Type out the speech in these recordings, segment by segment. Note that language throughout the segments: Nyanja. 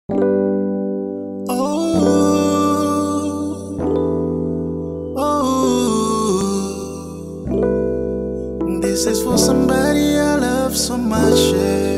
This is for somebody I love so much, yeah.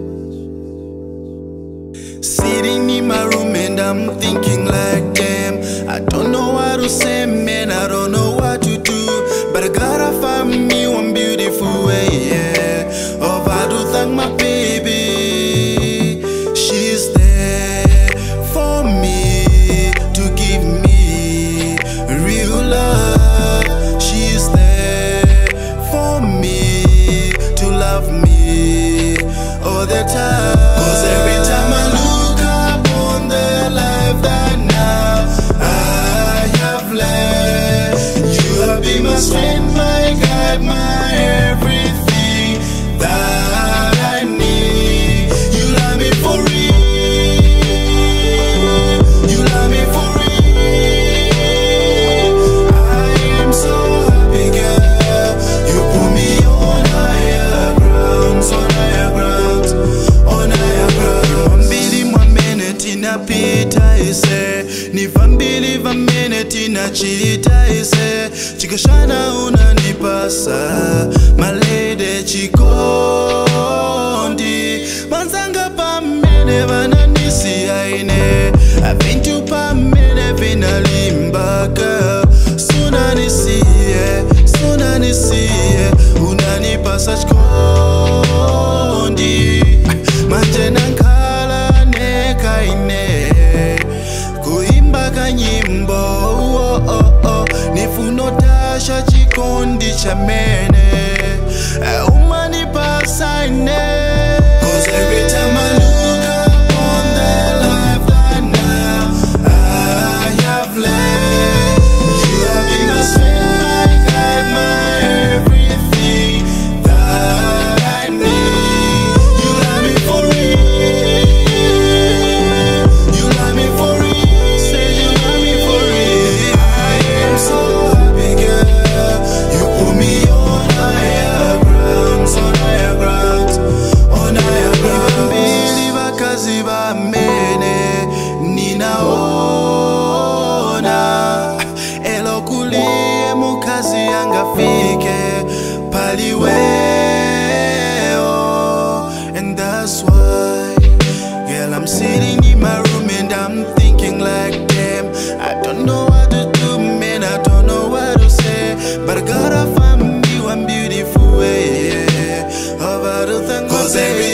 Sitting in my room and I'm thinking like, damn, I don't know what to say, man, I don't know what to do, but I gotta find me one beautiful way, yeah, of how to thank my baby. She's there for me to give me real love. She's there for me to love me all the time. 'Cause every time I look up on the life that now I have led, you have been my strength, my guide, my everything that I need. You love me for real, you love me for real. I am so happy, girl. You put me on higher grounds, on higher grounds, on higher grounds. Vambili mwamene tinapita ise, ni vambili vamene tinachita ise. Chikashana unanipasa, malede chikondi. Manzanga pamene vananisi aine, avintu pamene vinalimbaka. Sunanisiye, sunanisiye, unanipasa chikondi. Manje nankala nekaine, kuimba kanyimbo, oh, oh, oh. Nifunotasha chikondi chamene, umanipasa ine. 'Cause every time I look up on the life that now I have led, you have been my strength, my guide, my everything that I need. You love me for real, you love me for real. Say you love me for real. I am so happy, girl. You put me on higher grounds, on higher grounds, on higher grounds. Vambili vakazi vamene ninaona, elokulie mukazi angafike paliweo. And that's why, girl, I'm sitting in my room and I'm thinking like, damn, I don't know what to do, man, I don't know what to say, but I gotta find me one beautiful way, yeah, of how to thank. 'Cause every